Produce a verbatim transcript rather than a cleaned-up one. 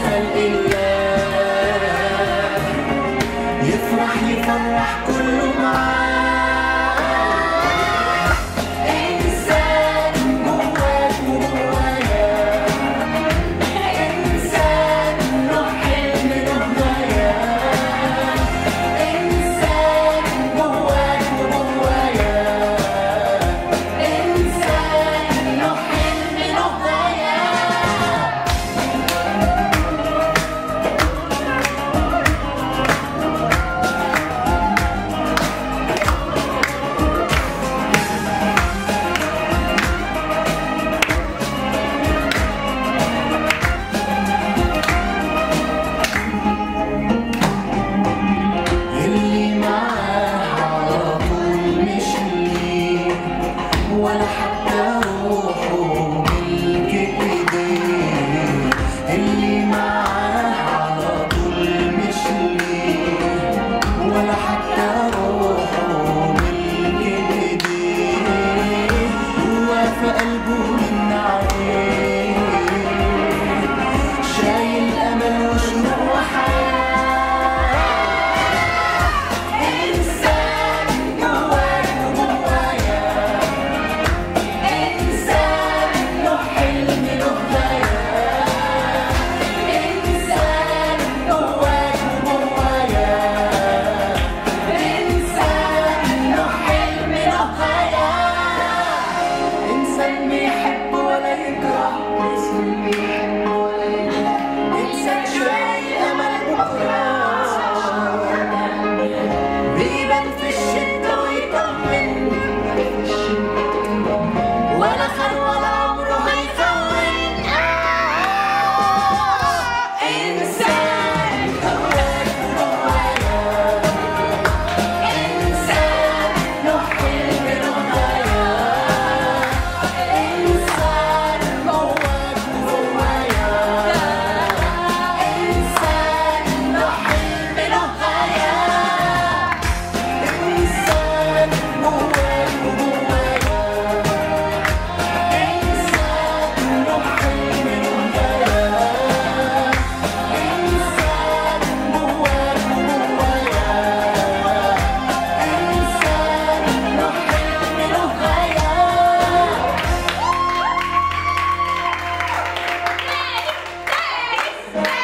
خلق الله، يفرح يفرح كله معاه. إنسان جواك وجوايا، إنسان له حلم له غاية، إنسان جواك وجوايا، إنسان له حلم له غاية. اللي معاه على طول مش ليه، ولا حتى روحه ملك ايديه. اللي معاه على طول مش ليه، ولا حتى روحه ملك ايديه. هو في قلبه من عليه، شايل امل وشروق وحياه. إنسان جواك وجوايا، إنسان له حلم له غاية، إنسان جواك وجوايا، إنسان له حلم له غاية. إنسان بيحب ولا يكره، إنسان بيحب ولا يكره، إنسان شايل أمل بكرة، بيبان في الشدة ويطمن، ولا خان ولا عمره هيخون. إنسان جواك وجوايا، إنسان له حلم له غاية، إنسان جواك وجوايا، إنسان له حلم له غاية. إنسان جواك وجوايا، إنسان له حلم له غاية، إنسان جواك وجوايا، إنسان له حلم له غاية. Thanks!